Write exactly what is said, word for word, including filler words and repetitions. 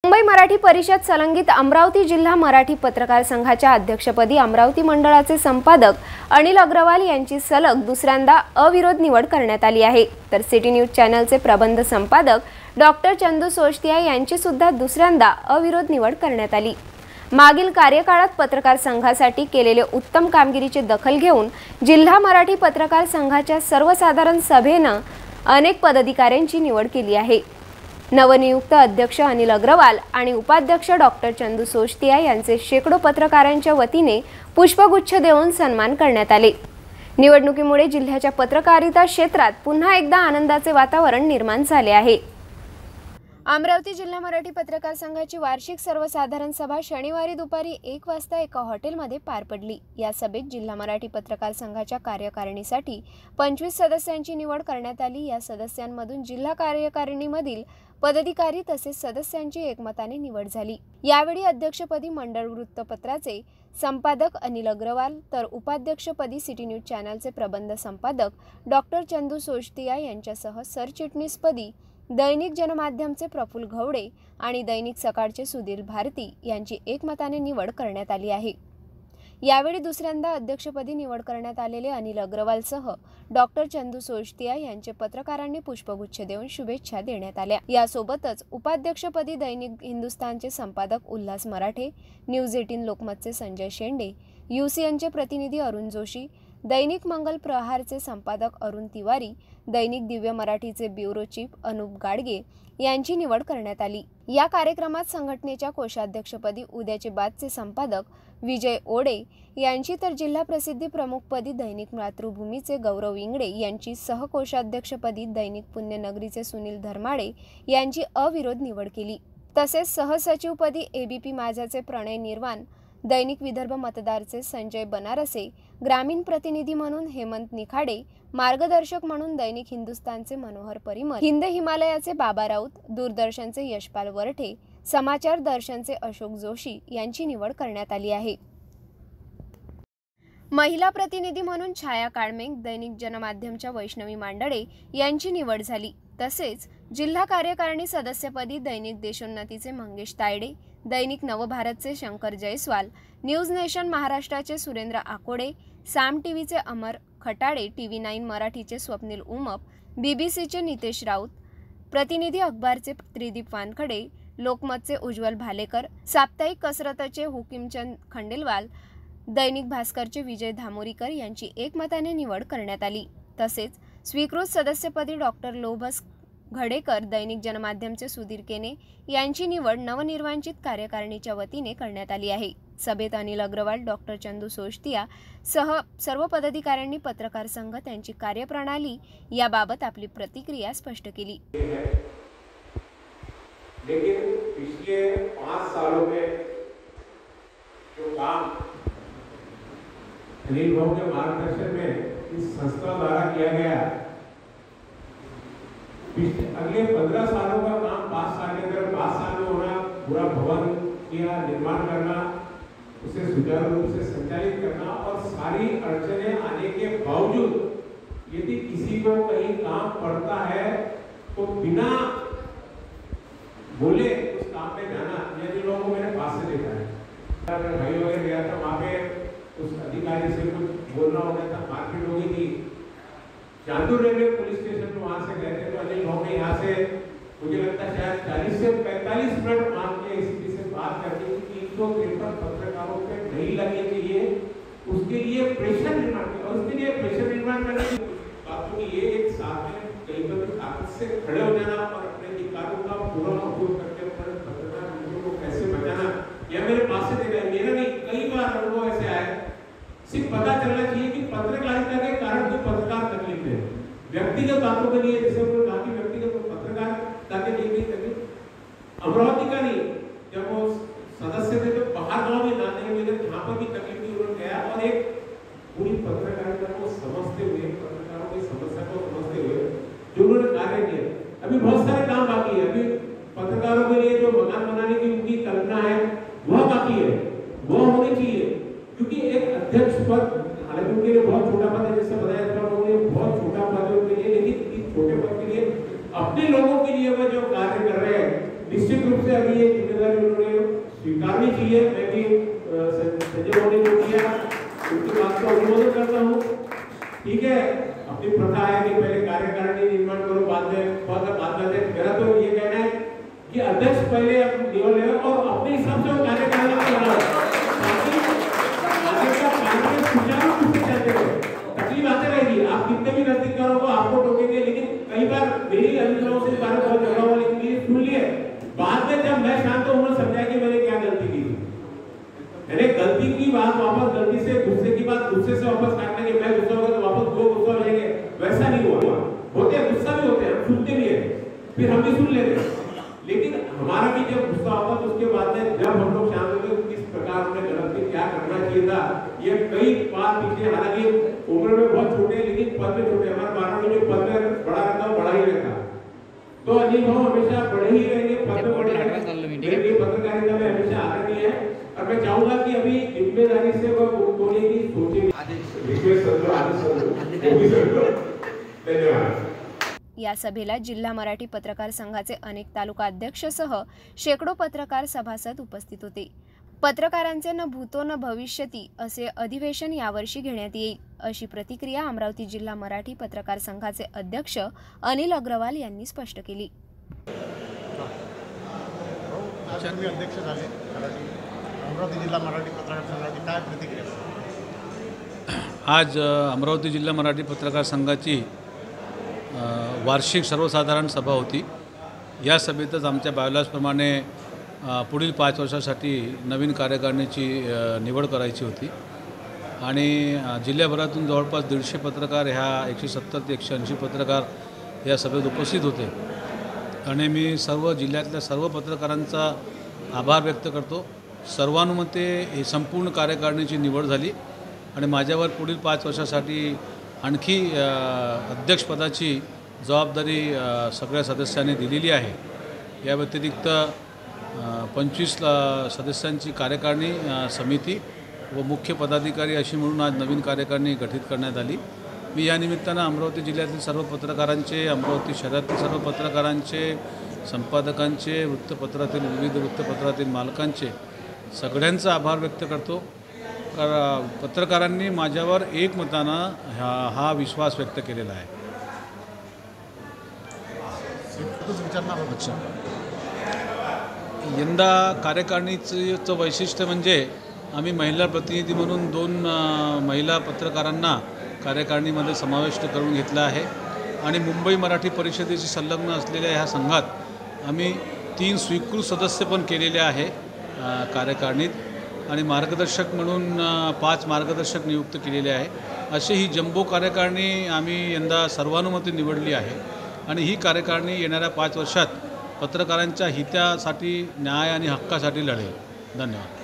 मुंबई मराठी परिषद संलग्नित अमरावती जिल्हा मराठी पत्रकार संघाच्या अध्यक्षपदी अमरावती मंडळाचे संपादक अनिल अग्रवाल यांची सलग दुसऱ्यांदा अविरोध निवड करण्यात आली आहे। तर सिटी न्यूज चॅनलचे प्रबंध संपादक डॉक्टर चंदू सोष्टिया यांची सुद्धा दुसऱ्यांदा अविरोध निवड करण्यात आली। मागील कार्यकाळात पत्रकार संघासाठी केलेले उत्तम कामगिरीची दखल घेऊन जिल्हा मराठी पत्रकार संघाच्या सर्वसाधारण सभेने अनेक पदाधिकाऱ्यांची निवड केली आहे। नवनियुक्त अध्यक्ष अनिल अग्रवाल आणि उपाध्यक्ष डॉक्टर चंदू सोष्टिया यांचे शेकडो पत्रकारांच्या वतीने पुष्पगुच्छ देऊन सन्मान करण्यात आले। निवडणुकीमुळे जिल्ह्याच्या पत्रकारिता क्षेत्रात पुन्हा एकदा आनंदाचे वातावरण निर्माण झाले आहे। अमरावती जिल्हा मराठी पत्रकार संघाची वार्षिक सर्वसाधारण सभा शनिवारी दुपारी एक वाजता एका हॉटेलमध्ये पार पडली। या सभेत जिल्हा मराठी पत्रकार संघाच्या कार्यकारिणीसाठी पंचवीस सदस्यांची निवड करण्यात आली। या सदस्यांमधून जिल्हा कार्यकारिणीमधील पदाधिकारी तसेच सदस्यांची एकमताने निवड झाली। यावेळी अध्यक्षपदी मंडळ वृत्तपत्राचे संपादक अनिल अग्रवाल तर उपाध्यक्षपदी सिटी न्यूज चॅनलचे प्रबंध संपादक डॉक्टर चंदू सोष्टिया यांच्यासह सरचिटणीसपदी दैनिक जनमाध्यमचे प्रफुल्ल घवडे आणि दैनिक सकाळचे सुधीर भारती यांची एकमताने निवड करण्यात आली आहे। यावेळी दुसऱ्यांदा अध्यक्षपदी निवड करण्यात आलेले अनिल अग्रवालसह डॉक्टर चंदू सोष्टिया यांचे पत्रकारांनी पुष्पगुच्छ देऊन शुभेच्छा देण्यात आल्या। यासोबतच उपाध्यक्षपदी दैनिक हिंदुस्तानचे संपादक उल्हास मराठे, न्यूज अठरा लोकमतचे संजय शेंडे, यूसीएनचे प्रतिनिधी अरुण जोशी, दैनिक मंगल प्रहारचे संपादक अरुण तिवारी, दैनिक दिव्य मराठीचे ब्युरो चीफ अनुप गाडगे यांची निवड करण्यात आली। या कार्यक्रमात संघटनेच्या कोषाध्यक्षपदी उद्याचे बातचे संपादक विजय ओडे यांची तर जिल्हा प्रसिद्धी प्रमुखपदी दैनिक मातृभूमीचे गौरव इंगडे यांची, सहकोषाध्यक्षपदी दैनिक पुण्यनगरीचे सुनील धर्माडे यांची अविरोध निवड केली। तसेच सहसचिवपदी एबीपी माझाचे प्रणय निर्वाण, दैनिक विदर्भ मतदारचे संजय बनारसे, ग्रामीण प्रतिनिधी म्हणून हेमंत निखाडे, मार्गदर्शक म्हणून दैनिक हिंदुस्तानचे मनोहर परिमल, हिंद हिमालयाचे बाबा राऊत, दूरदर्शनचे यशपाल वरठे, समाचार दर्शनचे अशोक जोशी यांची निवड करण्यात आली आहे। महिला प्रतिनिधी म्हणून छाया काळमेघ, दैनिक जनमाध्यमच्या वैष्णवी मांडळे यांची निवड झाली। तसेच जिल्हा कार्यकारिणी सदस्यपदी दैनिक देशोन्नतीचे मंगेश तायडे, दैनिक नवभारतचे शंकर जयस्वाल, न्यूज नेशन महाराष्ट्राचे सुरेंद्र आकोडे, साम टीव्हीचे अमर खटाडे, टीव्ही नाईन मराठीचे स्वप्नील उमप, बीबीसीचे नितेश राऊत, प्रतिनिधी अखबारचे त्रिदीप वानखडे, लोकमतचे उज्ज्वल भालेकर, साप्ताहिक कसरतचे हुकीमचंद खंडेलवाल, दैनिक भास्करचे विजय धामोरीकर यांची एकमताने निवड करण्यात आली। तसेच स्वीकृत सदस्यपदी डॉक्टर लोभस घडेकर, दैनिक जनमाध्यमचे सुधीर केने यांची निवड नवनिर्वाचित कार्यकारिणीच्या वतीने करण्यात आली आहे। सभेत अनिल अग्रवाल, डॉक्टर चंदू सोष्टिया सह सर्व पदाधिकाऱ्यांनी पत्रकार संघ त्यांची कार्यप्रणाली याबाबत आपली प्रतिक्रिया स्पष्ट केली। लेकिन पिछले पाँच सालों में जो काम अनिल भाऊ के मार्गदर्शन में इस संस्था द्वारा किया गया, अगले पंद्रह सालों का काम पाँच साल के अंदर पाँच साल में होना, पूरा भवन किया निर्माण करना, उसे सुचारू रूप से संचालित करना और सारी अड़चनें आने के बावजूद यदि किसी को कहीं काम पड़ता है तो बिना बोले उस काम पे जाना, ये जो लोगों को मैंने पास से देखा है। अगर भाई वगैरह गया था वहाँ पे उस अधिकारी से कुछ बोलना हो गया था, मारपीट हो गई थी, चांदूर रेलवे पुलिस स्टेशन में वहां से गए थे तो अनिल भाऊ ने यहाँ से मुझे लगता है शायद चालीस से पैंतालीस मिनट मान के एसीपी से बात करनी थी कि इनको तिरपन पत्रकारों पे नहीं लगनी चाहिए, उसके लिए प्रेशर निर्माण किया और उसके लिए प्रेशर निर्माण करने की बातों की ये एक साथ में कहीं पर भी ताकत से खड़े हो जाना और अपने अधिकारों का पूरा उपयोग करके अपने पत्रकार मित्रों को कैसे बचाना, यह मेरे पास से देखा है। मेरा नहीं, कई बार अनुभव ऐसे आया। सिर्फ पता चलना चाहिए कि पत्रकारिता के कारण जो पत्रकार तकलीफ है, व्यक्तिगत बातों के लिए जैसे उन्होंने कहा कि व्यक्तिगत पत्रकारिता के लिए तकलीफ अमरावती का नहीं, जब वो सदस्य थे तो बाहर गाँव में नाते हुए जहाँ पर भी तकलीफ थी उन्होंने गया और एक पूरी पत्रकारिता को समझते हुए, पत्रकारों की समस्या को समझते हुए जो उन्होंने कार्य किया। अभी बहुत सारे काम बाकी है, अभी पत्रकारों के लिए जो मकान बनाने की उनकी कल्पना है वह बाकी है, वह होनी चाहिए, क्योंकि एक अध्यक्ष पद हालांकि उनके लिए बहुत छोटा पद है, जैसे बताया था उन्होंने बहुत छोटा पद है उनके लिए, लेकिन छोटे पद के लिए अपने लोगों के लिए वह जो कार्य कर रहे हैं निश्चित रूप से अभी ये जिम्मेदारी स्वीकारनी चाहिए। मैं भी संजय बाबू ने जो किया उनकी बात का अनुमोदन करता हूँ। ठीक है, अपनी प्रथा है कि पहले कार्यकारिणी निर्माण करो, बाद में बाद में मेरा तो ये कहना है कि अध्यक्ष पहले निवड ले और अपने हिसाब से कार्यकारिणी बनाओ ताकि आगे का कार्य सुचारू रूप से चलते रहे। तकलीफ आते रहेगी, आप कितने भी नजदीक करो तो आपको टोकेंगे, लेकिन कई बार मेरी अनुसारों से बारे बहुत झगड़ा हुआ, लेकिन मेरी सुन लिए बाद में जब मैं शांत हूँ उन्होंने समझा कि मैंने क्या गलती की। मैंने गलती की बात वापस गलती से गुस्से की बात गुस्से से वापस काटने के मैं गुस्सा होगा तो वापस दो गुस्सा हो जाएंगे, वैसा नहीं हुआ। होते हैं गुस्सा भी होते हैं, हम सुनते भी है, फिर हम भी सुन लेते हैं, लेकिन हमारा भी जब गुस्सा होगा तो उसके बाद में जब हम लोग शांत होंगे तो किस प्रकार हमने गलत की क्या करना चाहिए था, ये कई बार पीछे, हालांकि उम्र में बहुत छोटे लेकिन पद में छोटे, हमारे बारह में जो पद में बड़ा रहता है बड़ा ही रहता, तो अनिल भाव हमेशा बड़े ही रहेंगे, पद में बड़े रहेंगे। पत्रकारिता में हमेशा आदरणीय है और मैं चाहूंगा कि अभी जिम्मेदारी से वो बोलने की सोचेंगे। धन्यवाद। या सभेला जिल्हा मराठी पत्रकार संघाचे अनेक तालुका अध्यक्षसह शेकडो पत्रकार सभासद उपस्थित होते। पत्रकारांचे न भूतो न भविष्यती असे अधिवेशन यावर्षी घेण्यात येईल अशी प्रतिक्रिया अमरावती जिल्हा मराठी पत्रकार संघाचे अध्यक्ष अनिल अग्रवाल यांनी स्पष्ट केली। अध्यक्ष झाले अमरावती जिल्हा मराठी पत्रकार संघाची काय प्रतिक्रिया? आज अमरावती जिल्हा मराठी पत्रकार संघाची वार्षिक सर्वसाधारण सभा होती। या सभेतच आमच्या बायोलॉजप्रमाणे पुढील पाच वर्षासाठी नवीन कार्यकारिणीची निवड करायची होती आणि जिल्ह्याभरातून जवळपास दीडशे पत्रकार ह्या एकशे सत्तर ते एकशे ऐंशी पत्रकार या सभेत उपस्थित होते आणि मी सर्व जिल्ह्यातल्या सर्व पत्रकारांचा आभार व्यक्त करतो। सर्वानुमते ही संपूर्ण कार्यकारिणीची निवड झाली आणि माझ्यावर पुढील पाच वर्षासाठी आणखी अध्यक्षपदाची जबाबदारी सगळ्या सदस्यांनी दिलेली आहे। या व्यतिरिक्त पंचवीस सदस्यांची कार्यकारिणी समिती व मुख्य पदाधिकारी अशी म्हणून आज नवीन कार्यकारिणी गठीत करण्यात आली। मी या निमित्तानं अमरावती जिल्ह्यातील सर्व पत्रकारांचे, अमरावती शहरातील सर्व पत्रकारांचे, संपादकांचे, वृत्तपत्रातील विविध वृत्तपत्रातील मालकांचे सगळ्यांचा आभार व्यक्त करतो। पत्रकारांनी माझ्यावर एकमतानं हा हा विश्वास व्यक्त केलेला आहे। यंदा कार्यकारिणीचं वैशिष्ट्य म्हणजे आम्ही महिला प्रतिनिधी म्हणून दोन महिला पत्रकारांना कार्यकारिणीमध्ये समाविष्ट करून घेतला आहे आणि मुंबई मराठी परिषदेशी संलग्न असलेल्या ह्या संघात आम्ही तीन स्वीकृत सदस्य पण केलेले आहे कार्यकारिणीत आणि मार्गदर्शक म्हणून पाच मार्गदर्शक नियुक्त केलेले आहे। अशी ही जम्बो कार्यकारिणी आम्ही यंदा सर्वानुमते निवडली आहे आणि ही कार्यकारिणी येणाऱ्या पाच वर्षात पत्रकारांच्या हितासाठी, न्याय आणि हक्कासाठी लढेल। धन्यवाद।